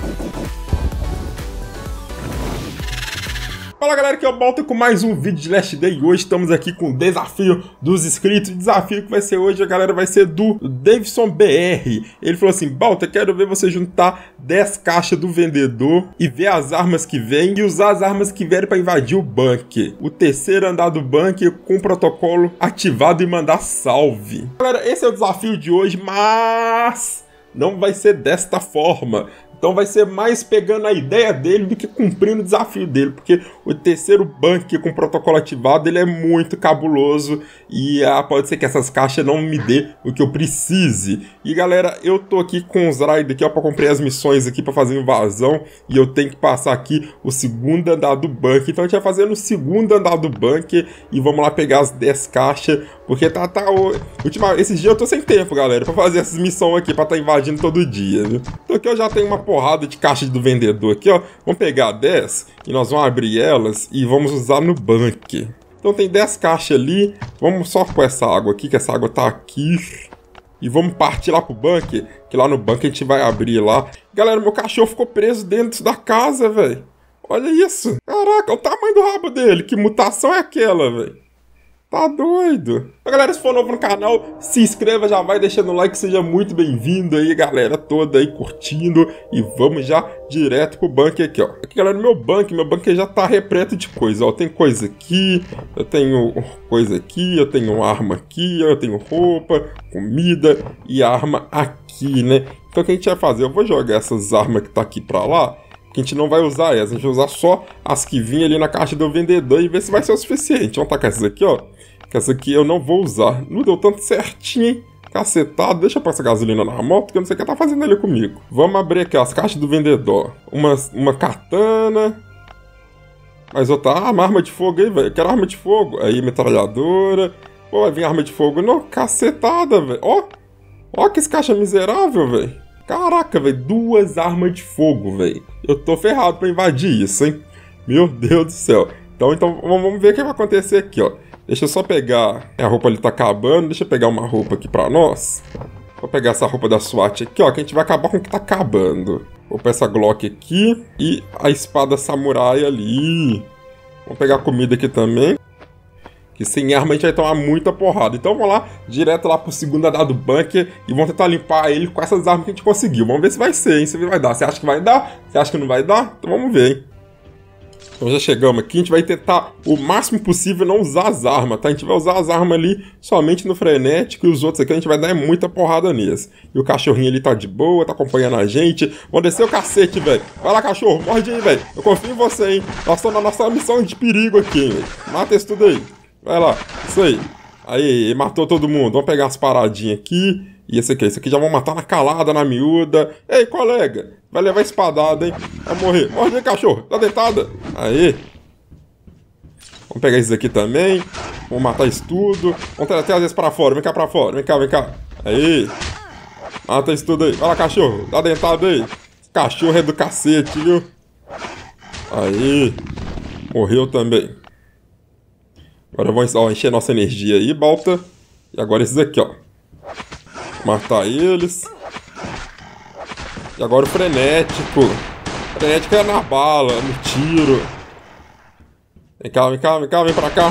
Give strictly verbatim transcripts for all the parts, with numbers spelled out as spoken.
Fala galera, aqui é o Balta com mais um vídeo de Last Day e hoje estamos aqui com o desafio dos inscritos. O desafio que vai ser hoje, a galera, vai ser do Davidson B R. Ele falou assim: Balta, quero ver você juntar dez caixas do vendedor e ver as armas que vem e usar as armas que vierem para invadir o bunker. O terceiro andar do bunker com o protocolo ativado e mandar salve. Galera, esse é o desafio de hoje, mas não vai ser desta forma. Então vai ser mais pegando a ideia dele do que cumprindo o desafio dele, porque o terceiro bunker com protocolo ativado, ele é muito cabuloso e ah, pode ser que essas caixas não me dê o que eu precise. E galera, eu tô aqui com os raids aqui, ó, pra cumprir as missões aqui pra fazer invasão e eu tenho que passar aqui o segundo andar do bunker. Então a gente vai fazer no segundo andar do bunker e vamos lá pegar as dez caixas, porque tá, tá, última, esses dias eu tô sem tempo, galera, pra fazer essas missões aqui, pra tá invadindo todo dia, viu? Então aqui eu já tenho uma porrada de caixa do vendedor aqui, ó. Vamos pegar dez e nós vamos abrir elas e vamos usar no bunker. Então tem dez caixas ali. Vamos só pôr essa água aqui, que essa água tá aqui. E vamos partir lá pro bunker, que lá no bunker a gente vai abrir lá. Galera, meu cachorro ficou preso dentro da casa, velho. Olha isso. Caraca, olha o tamanho do rabo dele. Que mutação é aquela, velho? Tá doido. Então, galera, se for novo no canal, se inscreva, já vai deixando o like, seja muito bem-vindo aí, galera toda aí curtindo. E vamos já direto pro bunker aqui, ó. Aqui, galera, meu bunker, meu bunker já tá repleto de coisa, ó. Tem coisa aqui, eu tenho coisa aqui, eu tenho arma aqui, eu tenho roupa, comida e arma aqui, né? Então o que a gente vai fazer? Eu vou jogar essas armas que tá aqui pra lá, que a gente não vai usar essas, a gente vai usar só as que vinham ali na caixa do vendedor e ver se vai ser o suficiente. Vamos tacar essas aqui, ó. Que essa aqui eu não vou usar. Não deu tanto certinho, hein? Cacetado. Deixa eu pôr essa gasolina na moto, que eu não sei o que tá fazendo ali comigo. Vamos abrir aqui, ó, as caixas do vendedor. Uma, uma katana. Mais outra arma, arma de fogo aí, velho. Quero arma de fogo. Aí, metralhadora. Pô, vai vir arma de fogo. Não, cacetada, velho. Ó. Ó que esse caixa miserável, velho. Caraca, velho. Duas armas de fogo, velho. Eu tô ferrado pra invadir isso, hein? Meu Deus do céu. Então, então vamos ver o que vai acontecer aqui, ó. Deixa eu só pegar... A roupa ali tá acabando. Deixa eu pegar uma roupa aqui pra nós. Vou pegar essa roupa da SWAT aqui, ó. Que a gente vai acabar com o que tá acabando. Vou pegar essa Glock aqui. E a espada samurai ali. Vamos pegar a comida aqui também. Que sem arma a gente vai tomar muita porrada. Então vamos lá, direto lá pro segundo andar do bunker. E vamos tentar limpar ele com essas armas que a gente conseguiu. Vamos ver se vai ser, hein? Se vai dar. Você acha que vai dar? Você acha que não vai dar? Então vamos ver, hein? Então já chegamos aqui, a gente vai tentar o máximo possível não usar as armas, tá? A gente vai usar as armas ali somente no frenético e os outros aqui a gente vai dar muita porrada neles. E o cachorrinho ali tá de boa, tá acompanhando a gente. Vamos descer o cacete, velho. Vai lá, cachorro, morde aí, velho. Eu confio em você, hein? Nós estamos na nossa missão de perigo aqui, hein, velho. Mata isso tudo aí. Vai lá, isso aí. Aí, matou todo mundo. Vamos pegar as paradinhas aqui. E esse aqui, esse aqui já vão matar na calada, na miúda. Ei, colega, vai levar espadada, hein? Vai morrer. Morde aí, cachorro, tá deitada. Aí. Vamos pegar esses aqui também. Vamos matar isso tudo. Vamos trazer às vezes pra fora, vem cá pra fora, vem cá, vem cá. Aí. Mata isso tudo aí. Vai lá, cachorro, tá dentado aí. Cachorro é do cacete, viu? Aí. Morreu também. Agora vamos ó, encher nossa energia aí, Balta. E agora esses aqui, ó. Matar eles. E agora o frenético. O frenético é na bala, no tiro. Vem cá, vem cá, vem cá, vem pra cá.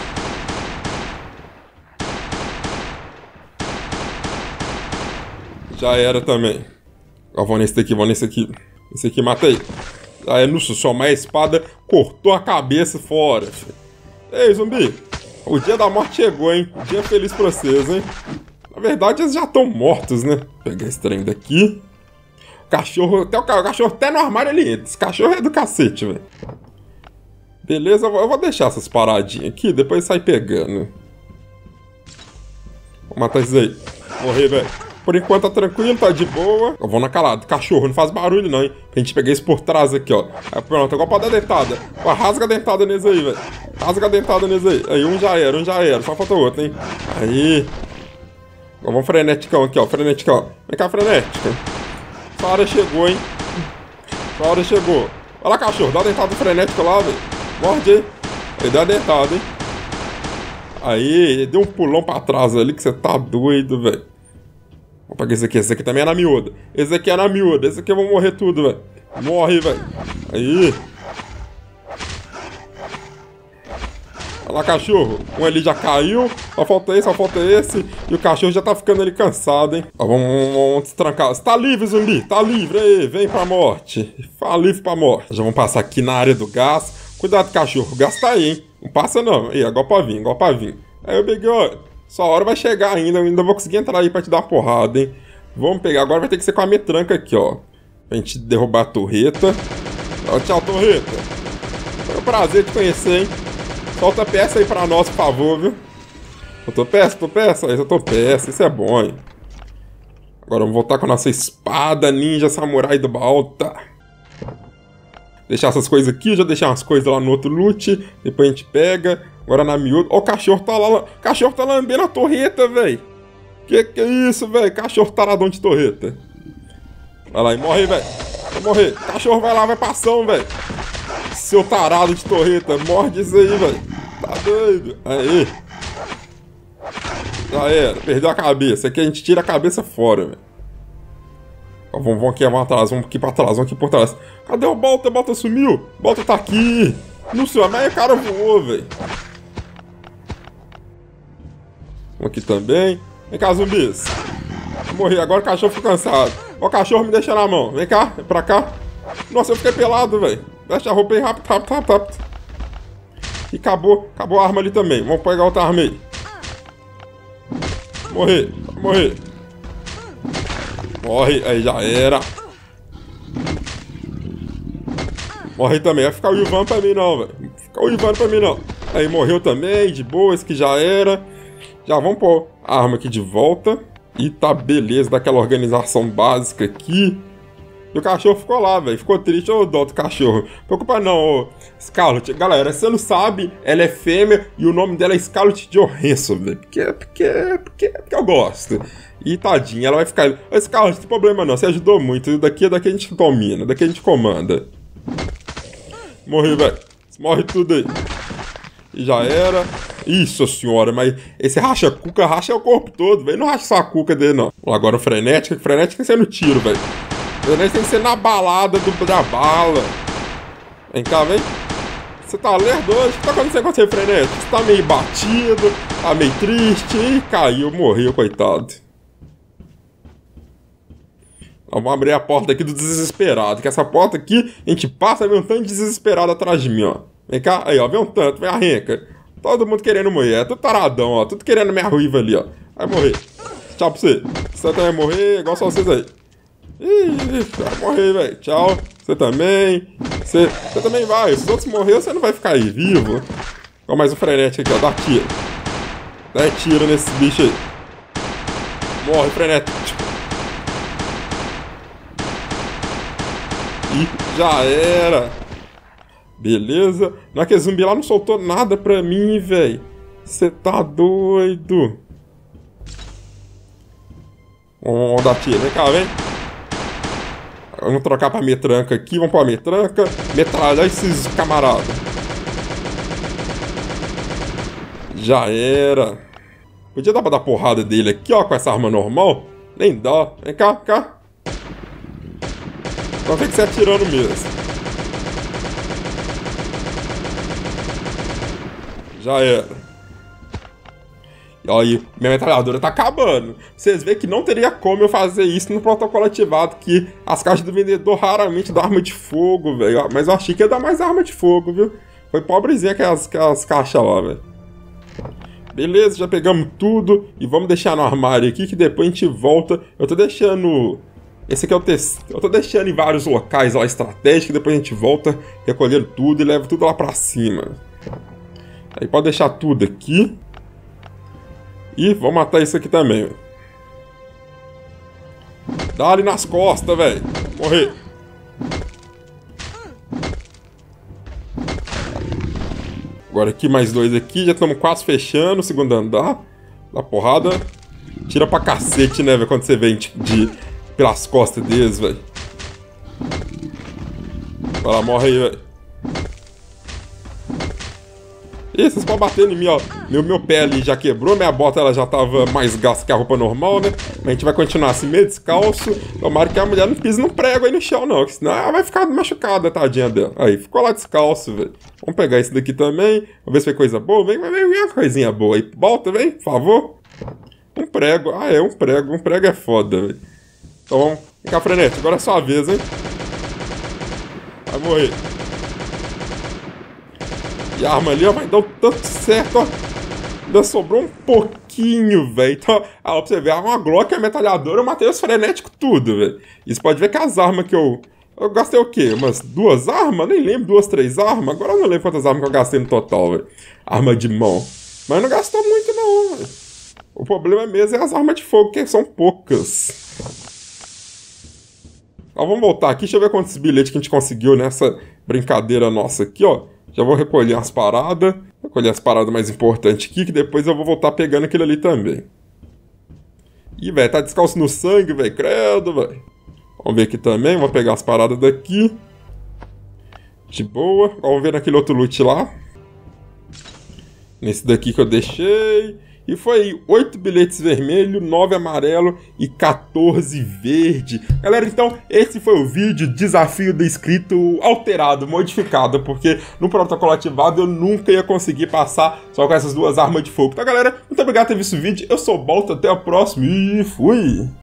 Já era também. Ó, vou nesse daqui, vou nesse aqui. Esse aqui matei. Já é no somar a espada, cortou a cabeça fora, filho. Ei, zumbi. O dia da morte chegou, hein? Dia feliz pra vocês, hein? Na verdade, eles já estão mortos, né? Vou pegar esse trem daqui. O cachorro, até o cachorro até no armário ele entra. Esse cachorro é do cacete, velho. Beleza, eu vou deixar essas paradinhas aqui, depois sai pegando. Vou matar esses aí. Morrer, velho. Por enquanto tá tranquilo, tá de boa. Eu vou na calada. Cachorro, não faz barulho não, hein? Pra gente pegar isso por trás aqui, ó. Aí, pronto, agora pode dar dentada. Ó, rasga a dentada nesse aí, velho. Rasga a dentada nesse aí. Aí, um já era, um já era. Só falta outro, hein? Aí. Agora vamos freneticão aqui, ó. Freneticão. Vem cá, frenético. Essa hora chegou, hein? Essa hora chegou. Olha lá, cachorro. Dá a dentada do frenético lá, velho. Morde aí. Aí, deu a dentada, hein? Aí, deu um pulão pra trás ali que você tá doido, velho. Vou pegar esse aqui, esse aqui também é na miúda. Esse aqui é na miúda, esse aqui eu vou morrer tudo, velho. Morre, velho. Aí. Olha lá, cachorro. Um ali já caiu. Só falta esse, só falta esse. E o cachorro já tá ficando ali cansado, hein? Ó, vamos, vamos, vamos destrancar. Você tá livre, zumbi. Tá livre aí. Vem pra morte. Fala livre pra morte. Já vamos passar aqui na área do gás. Cuidado, cachorro. O gás tá aí, hein? Não passa não. Aí, agora pra vir, agora pra vir. Aí, ô Big O. Sua hora vai chegar ainda. Eu ainda vou conseguir entrar aí pra te dar uma porrada, hein? Vamos pegar. Agora vai ter que ser com a metranca aqui, ó. Pra gente derrubar a torreta. Ó, tchau, torreta. Foi um prazer te conhecer, hein? Solta peça aí pra nós, por favor, viu? Eu tô peça, tô peça, eu tô peça, isso é bom, hein? Agora vamos voltar com a nossa espada ninja samurai do Balta. Deixar essas coisas aqui, eu já deixei umas coisas lá no outro loot. Depois a gente pega. Agora na miúda. Ó, o cachorro tá lá. O cachorro tá lambendo a torreta, velho. Que que é isso, velho? Cachorro taradão de torreta. Vai lá e morre, velho. Vai morrer. Cachorro vai lá, vai pra ação, velho. Seu tarado de torreta. Morde isso aí, velho. Tá doido. Aí. Já era. Perdeu a cabeça. Aqui a gente tira a cabeça fora, velho. Vamos, vamos aqui atrás, vamos aqui pra trás, vamos aqui por trás. Cadê o Balta? O Balta sumiu. O Balta tá aqui. Não sei, mas o cara voou, velho. Vamos aqui também. Vem cá, zumbis. Vou morrer, agora o cachorro ficou cansado. Ó, o cachorro me deixa na mão. Vem cá, vem pra cá. Nossa, eu fiquei pelado, velho. Deixa a roupa aí rápido, rápido, rápido, rápido. E acabou, acabou a arma ali também. Vamos pegar outra arma aí. Morrer, morrer. Morre, aí já era. Morre também, vai ficar o Ivan pra mim não, velho. Fica o Ivan pra mim não. Aí morreu também, de boa, esse que já era. Já vamos pôr a arma aqui de volta. E tá beleza, daquela organização básica aqui. E o cachorro ficou lá, velho. Ficou triste, ô dó do cachorro. Preocupa não, ô Scarlett. Galera, você não sabe, ela é fêmea e o nome dela é Scarlett Johansson, velho. Porque, porque, porque, porque eu gosto. E tadinha, ela vai ficar... Ô Scarlett, não tem problema não, você ajudou muito. Daqui, daqui a gente domina, daqui a gente comanda. Morri, velho. Morre tudo aí. E já era. Isso, senhora, mas esse racha-cuca racha o corpo todo, velho. Não racha só a cuca dele, não. Agora o frenético, o frenético tem que ser no tiro, velho. O frenético tem que ser na balada do, da bala. Vem cá, vem. Você tá lerdo hoje? O que tá acontecendo com você, frenético? Você tá meio batido, tá meio triste. Ih, caiu, morreu, coitado. Vamos abrir a porta aqui do desesperado. Que essa porta aqui, a gente passa, vem um tanto de desesperado atrás de mim, ó. Vem cá, aí, ó, vem um tanto, vem arranca. Todo mundo querendo morrer, é tudo taradão, ó. Tudo querendo minha ruiva ali, ó. Vai morrer. Tchau pra você. Você também vai morrer, igual só vocês aí. Ih, vai morrer, velho. Tchau. Você também. Você, você também vai. Se os outros morrerem, você não vai ficar aí vivo. Ó, mais um frenético aqui, ó. Dá tiro. Dá tiro nesse bicho aí. Morre, frenético. E já era. Beleza. Não é que zumbi lá não soltou nada pra mim, velho. Você tá doido. Vamos dar tiro. Vem cá, vem. Vamos trocar pra metranca aqui. Vamos pra metranca. Metralhar esses camaradas. Já era. Podia dar pra dar porrada dele aqui, ó, com essa arma normal. Nem dá. Vem cá, vem cá. Então tem que ser atirando mesmo. Já era. E olha, minha metralhadora tá acabando. Vocês veem que não teria como eu fazer isso no protocolo ativado, que as caixas do vendedor raramente dão arma de fogo, velho. Mas eu achei que ia dar mais arma de fogo, viu? Foi pobrezinha aquelas, aquelas caixas lá, velho. Beleza, já pegamos tudo. E vamos deixar no armário aqui, que depois a gente volta. Eu tô deixando... Esse aqui é o teste. Eu tô deixando em vários locais lá estratégicos. Depois a gente volta recolhendo tudo e leva tudo lá pra cima. Aí pode deixar tudo aqui. E vou matar isso aqui também, velho. Dá ali nas costas, velho. Morrer. Agora aqui mais dois aqui. Já estamos quase fechando o segundo andar. Dá porrada. Tira pra cacete, né, velho? Quando você vem de, de, pelas costas deles, velho. Vai lá, morre aí, velho. Ih, vocês podem bater em mim, ó. Meu, meu pé ali já quebrou, minha bota ela já tava mais gasta que a roupa normal, né? Mas a gente vai continuar assim, meio descalço. Tomara que a mulher não pise no prego aí no chão, não. Senão ela vai ficar machucada, tadinha dela. Aí, ficou lá descalço, velho. Vamos pegar esse daqui também. Vamos ver se foi coisa boa. Vem, vem, vem uma coisinha boa aí. Volta, vem, por favor. Um prego. Ah, é, um prego. Um prego é foda, velho. Então vamos. Vem cá, Frenete. Agora é sua vez, hein? Vai morrer. E a arma ali, ó, vai dar o tanto certo, ó. Ainda sobrou um pouquinho, velho. Então, ó, pra você ver, uma Glock, a metralhadora, eu matei os frenéticos tudo, velho. E você pode ver que as armas que eu... Eu gastei o quê? Umas duas armas? Nem lembro, duas, três armas. Agora eu não lembro quantas armas que eu gastei no total, velho. Arma de mão. Mas não gastou muito, não, velho. O problema mesmo é as armas de fogo, que são poucas. Ó, vamos voltar aqui. Deixa eu ver quantos bilhetes que a gente conseguiu nessa brincadeira nossa aqui, ó. Já vou recolher as paradas. Recolher as paradas mais importantes aqui, que depois eu vou voltar pegando aquilo ali também. Ih, velho, tá descalço no sangue, velho. Credo, velho. Vamos ver aqui também. Vou pegar as paradas daqui. De boa. Vamos ver naquele outro loot lá. Nesse daqui que eu deixei. E foi aí, oito bilhetes vermelho, nove amarelo e quatorze verde. Galera, então, esse foi o vídeo desafio do inscrito alterado, modificado, porque no protocolo ativado eu nunca ia conseguir passar só com essas duas armas de fogo. Então, galera, muito obrigado por ter visto o vídeo. Eu sou o Balta, até o próximo e fui!